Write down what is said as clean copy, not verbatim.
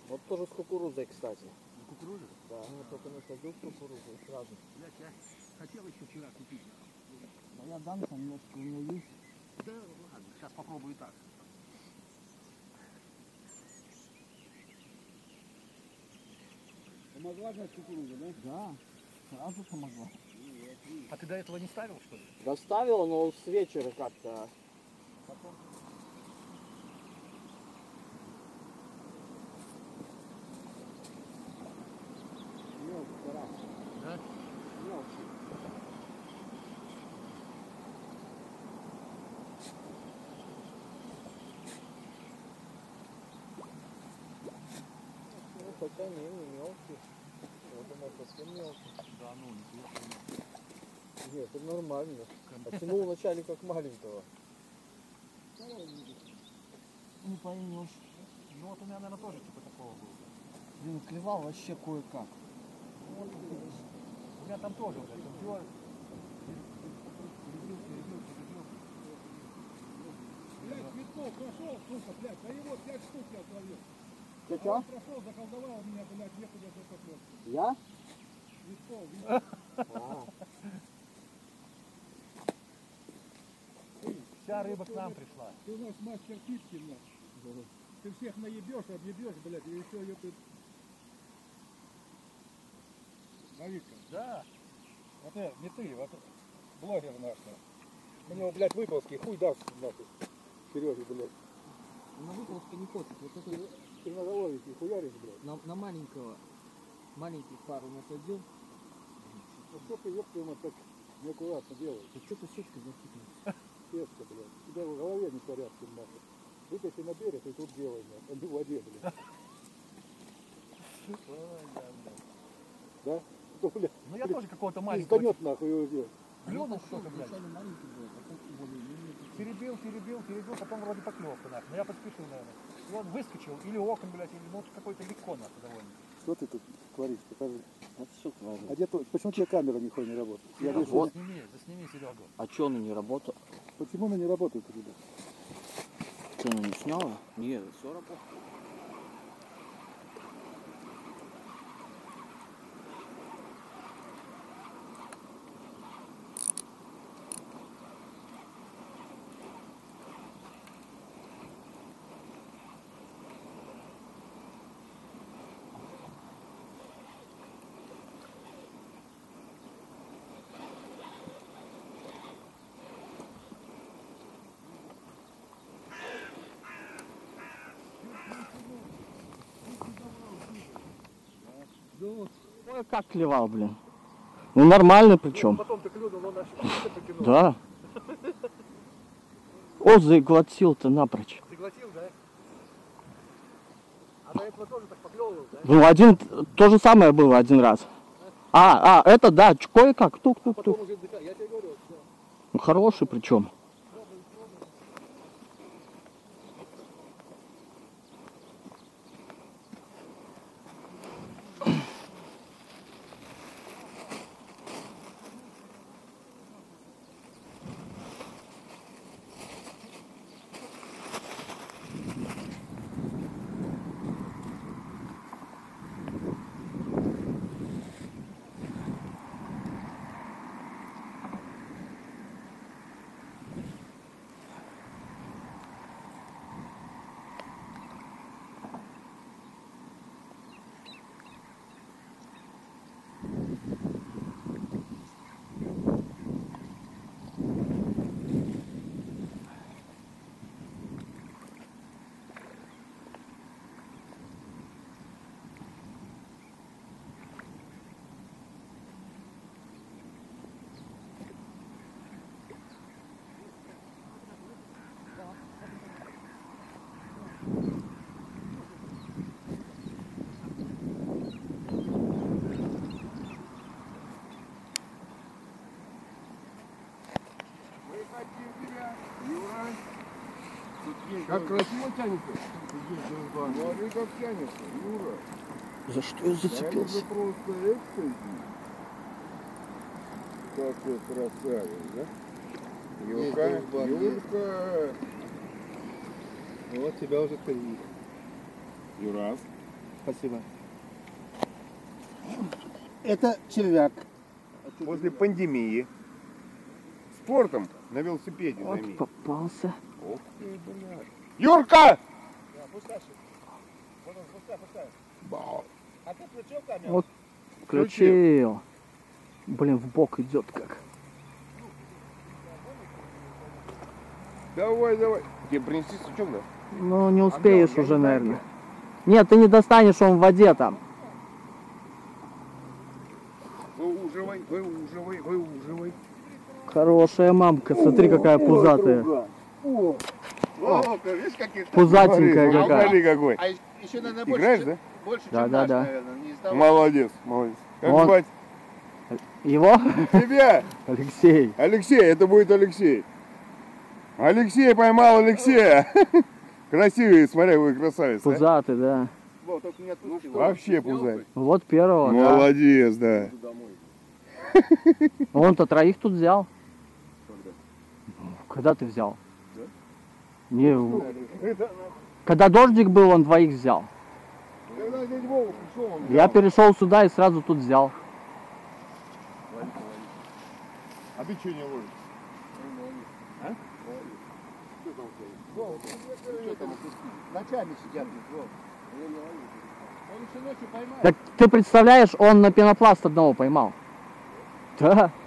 Вот тоже с кукурузой, кстати. Кукуруза? Да, я только насадил кукурузу и сразу. Блять, я хотел еще вчера купить. А я дам там немножко, у меня есть. Да ладно, сейчас попробую так. Помогла, значит, кукуруза, да? Да, сразу помогла. А ты до этого не ставил, что ли? Доставила, но с вечера как-то. Потом. Мелко, раз. Да? Мелко. Ну, хотя не мелкий. Я думал, совсем мелкий. Да, ну, не слушай. Нет, это нормально. Потянул вначале как маленького. Не поймешь. Ну вот у меня, наверное, тоже типа такого было. Блин, клевал вообще кое-как. Вот, у меня там тоже, блядь, он пёр. Блядь, Витков прошел, сука, блядь, а его 5 штук я отловил. Чё? Он прошел, заколдовал меня, блядь, некуда закоплёт. Я? Витков. А. Вся рыба к нам пришла. Ты у нас мастер китки, блядь. Ты всех наебешь, объебешь, блядь, и еще ее тут. Давидка. Да. Вот не ты, вот блогер наш. У него, блядь, выползки, хуй даст, нахуй. Сереге, блядь. На выползка не хочет. Вот это Ты надо ловить и хуяришь, блядь. на маленького. Маленьких пару насадил. Ну что ты, ёпта, ему так неаккуратно делаешь? Да что-то сетка захитилась. Сетка, блядь. У тебя в голове не порядке, нахуй. Вытащи на берег и тут делай, нахуй. А не в воде, блядь. Ой, да, да. Да? Ну, блядь. Ну я тоже какого-то Не маленького. сданет, нахуй, его делать. Клюнул что-то, блядь. Вначале маленький был, а потом Теребил, потом вроде поклевка, нахуй. Но я поспешил, наверное. И он выскочил, или окон, блядь, или ну какой-то легко, нахуй, довольно. Что ты тут творишь? Покажи. Вот что творит. А где то? Почему у тебя камера нихуя не работает? Я Серёга, вижу, вот. засними Серегу. А что она не работает? почему она не работает, ребят? Что она не сняла? Нет, все работает. Ой, как клевал, блин. Ну нормально причем. Потом ты клюнул, он наши покинул. Да. О, заглотил-то напрочь. Заглотил, да? А до этого тоже так поклевывал, да? Ну, то же самое было один раз. Это да, кое-как, тук-тук-тук. Потом уже, я тебе говорю, все. Ну, хороший причем. Как красиво тянется. Смотри, как тянется, Юра. За что я зацепился? Это просто экстази. Какой красавец, да? Юрка, Юрка. Вот тебя уже три. Юрас. спасибо. Это червяк. После пандемии спортом на велосипеде Вот займись. попался. Ох ты, блядь. Юрка! Бау. А ты включил камеру? Вот включил. Блин, в бок идет как. Давай, давай. Тебе принести сучок, да? Ну, не успеешь я уже, не наверное. Нет, ты не достанешь, он в воде там. Выуживай, выуживай, выуживай. Хорошая мамка, смотри, какая пузатая. О, видишь, какие Пузатенькая Смотри, какая. смотри, какой. А еще, наверное, Играешь, да? больше, Да, чем да, наш, да. наверное. Не издавал. Молодец, молодец. Как Он- звать? Его? Тебя! Алексей. Алексей, это будет Алексей. Алексей поймал Алексея. Красивый, смотри, вы красавец. а? Пузатый, да. Во, только не отпусти. Вообще пузарь. Вот первого, да. Молодец, да. Он-то троих тут взял. Когда ты взял? Не, когда дождик был, он двоих взял. Когда дядя Вова пришел, он Я перешел сюда и сразу тут взял. А ты что не ловишь? А? Ночами сидят. Во. Он еще ночью поймает. Так ты представляешь, он на пенопласт одного поймал. Да.